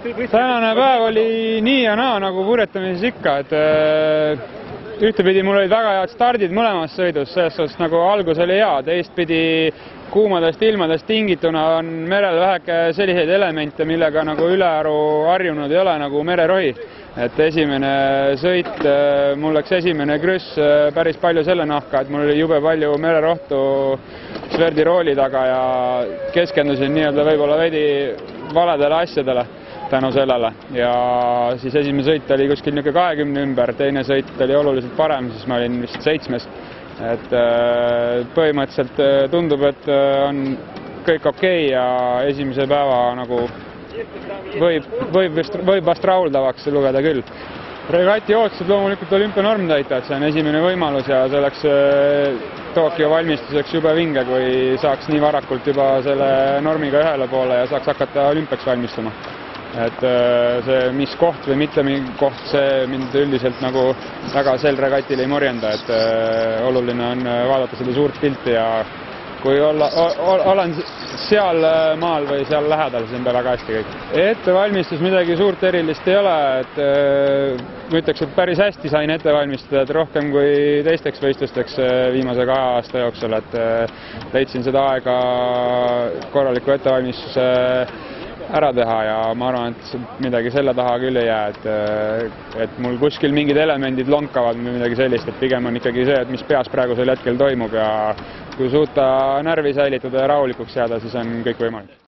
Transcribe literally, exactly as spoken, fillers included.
tänane päev oli nii ja naa nagu purjetamises ikka, et ühtepidi mul olid väga head stardid mõlemas sõidus, selles suhtes nagu algus oli hea, teistpidi kuumadest ilmadest tingituna on merel väheke selliseid elemente, millega nagu ülearu harjunud ei ole, nagu mererohi. Et esimene sõit, mul läks esimene krüss päris palju selle nahka, et mul oli jube palju mererohtu Sverdi rooli taga ja keskendusin nii-öelda võib-olla veidi valedele asjadele tänu sellele. Ja siis esimene sõit oli kuskil niisugune kahekümne ümber, teine sõit oli oluliselt parem, siis ma olin vist seitsmest. Et põhimõtteliselt tundub, et on kõik okei ja esimese päeva nagu võib, võib, vist, võib vast rahuldavaks lugeda küll. Regati ootused loomulikult olümpianorm täita, et see on esimene võimalus ja see oleks Tokyo valmistuseks jube vinge, kui saaks nii varakult juba selle normiga ühele poole ja saaks hakata olümpiaks valmistuma. Et see, mis koht või mitte mingi koht, see mind üldiselt nagu väga sel regatil ei morjenda, et oluline on vaadata seda suurt pilti ja kui olla, olen seal maal või seal lähedal, siis on väga hästi kõik. Ettevalmistus midagi suurt erilist ei ole, et ma ütleks, et päris hästi sain ette valmistada, et rohkem kui teisteks võistlusteks viimase kahe aasta jooksul, et leidsin seda aega korraliku ettevalmistuse ära teha ja ma arvan, et midagi selle taha küll ei jää, et, et mul kuskil mingid elemendid lonkavad või midagi sellist, et pigem on ikkagi see, et mis peas praegusel hetkel toimub ja kui suuta närvi säilitada ja rahulikuks jääda, siis on kõik võimalik.